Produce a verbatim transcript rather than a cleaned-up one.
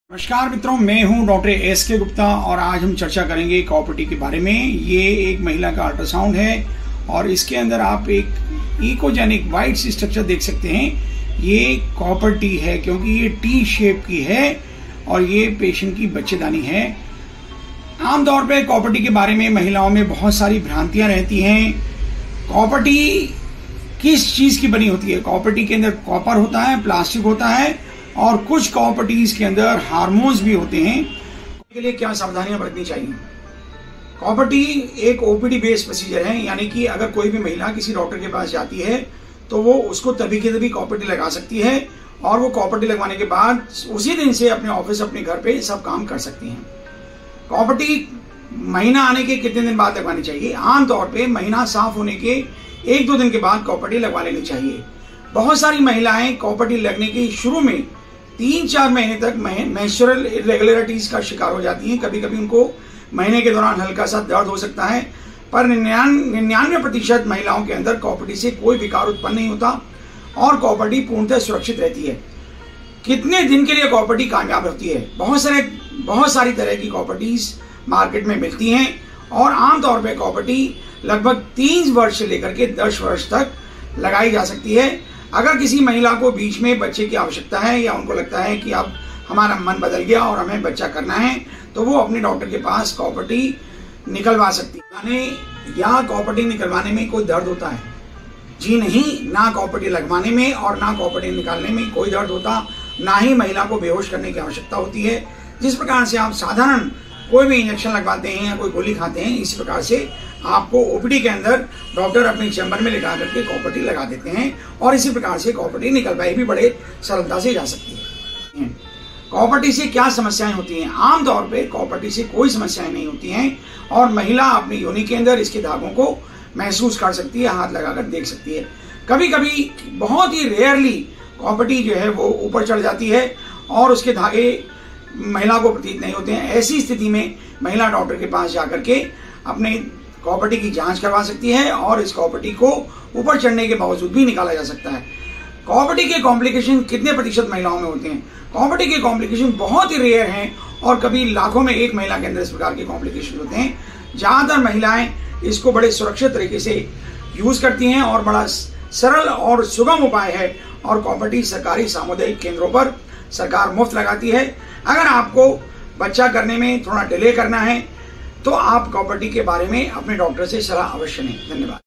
नमस्कार मित्रों, मैं हूं डॉक्टर एस के गुप्ता और आज हम चर्चा करेंगे कॉपर्टी के बारे में। ये एक महिला का अल्ट्रासाउंड है और इसके अंदर आप एक इकोजेनिक वाइट स्ट्रक्चर देख सकते हैं। ये कॉपर्टी है क्योंकि ये टी शेप की है और ये पेशेंट की बच्चेदानी है। आमतौर पर कॉपर्टी के बारे में महिलाओं में बहुत सारी भ्रांतियां रहती हैं। कॉपर्टी किस चीज की बनी होती है? कॉपर्टी के अंदर कॉपर होता है, प्लास्टिक होता है और कुछ कॉपर्टीज के अंदर हार्मोन्स भी होते हैं। के लिए क्या सावधानियां बरतनी चाहिए? कॉपर्टी एक ओपीडी बेस्ड प्रोसीजर है, यानी कि अगर कोई भी महिला किसी डॉक्टर के पास जाती है तो वो उसको तभी के तभी कॉपर्टी लगा सकती है और वो कॉपर्टी लगवाने के बाद उसी दिन से अपने ऑफिस, अपने घर पे सब काम कर सकती हैं। कॉपर्टी महीना आने के कितने दिन बाद लगवानी चाहिए? आमतौर पर महीना साफ होने के एक दो दिन के बाद कॉपर्टी लगवा लेनी चाहिए। बहुत सारी महिलाएं कॉपर्टी लगने के शुरू में तीन चार महीने तक मेंस्ट्रुअल इरेगुलरिटीज का शिकार हो जाती हैं। कभी कभी उनको महीने के दौरान हल्का सा दर्द हो सकता है, पर निन्यानवे प्रतिशत महिलाओं के अंदर कॉपर्टी से कोई विकार उत्पन्न नहीं होता और कॉपर्टी पूर्णतः सुरक्षित रहती है। कितने दिन के लिए कॉपर्टी कामयाब होती है? बहुत सारे बहुत सारी तरह की कॉपर्टीज मार्केट में मिलती हैं और आमतौर पर कॉपर्टी लगभग तीन वर्ष से लेकर के दस वर्ष तक लगाई जा सकती है। अगर किसी महिला को बीच में बच्चे की आवश्यकता है या उनको लगता है कि अब हमारा मन बदल गया और हमें बच्चा करना है, तो वो अपने डॉक्टर के पास कॉपर्टी निकलवा सकती है। या कॉपर्टी निकलवाने में कोई दर्द होता है? जी नहीं, ना कॉपर्टी लगवाने में और ना कॉपर्टी निकालने में कोई दर्द होता, ना ही महिला को बेहोश करने की आवश्यकता होती है। जिस प्रकार से आप साधारण कोई भी इंजेक्शन लगवाते हैं या कोई गोली खाते हैं, इसी प्रकार से आपको ओपीडी के अंदर डॉक्टर अपने चैम्बर में लगा करके कॉपर्टी लगा देते हैं और इसी प्रकार से कॉपर्टी निकलवाई भी बड़े सरलता से जा सकती है। कॉपर्टी से क्या समस्याएं होती हैं? आमतौर पे कॉपर्टी से कोई समस्याएं नहीं होती हैं और महिला अपनी योनि के अंदर इसके धागों को महसूस कर सकती है, हाथ लगाकर देख सकती है। कभी कभी बहुत ही रेयरली कॉपर्टी जो है वो ऊपर चढ़ जाती है और उसके धागे महिला को प्रतीत नहीं होते हैं। ऐसी स्थिति में महिला डॉक्टर के पास जाकर के अपने कॉपर्टी की जांच करवा सकती है और इस कॉपर्टी को ऊपर चढ़ने के बावजूद भी निकाला जा सकता है। कॉपर्टी के कॉम्प्लिकेशन कितने प्रतिशत महिलाओं में होते हैं? कॉपर्टी के कॉम्प्लिकेशन बहुत ही रेयर हैं और कभी लाखों में एक महिला के अंदर इस प्रकार के कॉम्प्लिकेशन होते हैं। ज्यादातर महिलाएं इसको बड़े सुरक्षित तरीके से यूज करती हैं और बड़ा सरल और सुगम उपाय है और कॉपर्टी सरकारी सामुदायिक केंद्रों पर सरकार मुफ्त लगाती है। अगर आपको बच्चा करने में थोड़ा डिले करना है तो आप कॉपर्टी के बारे में अपने डॉक्टर से सलाह अवश्य लें। धन्यवाद।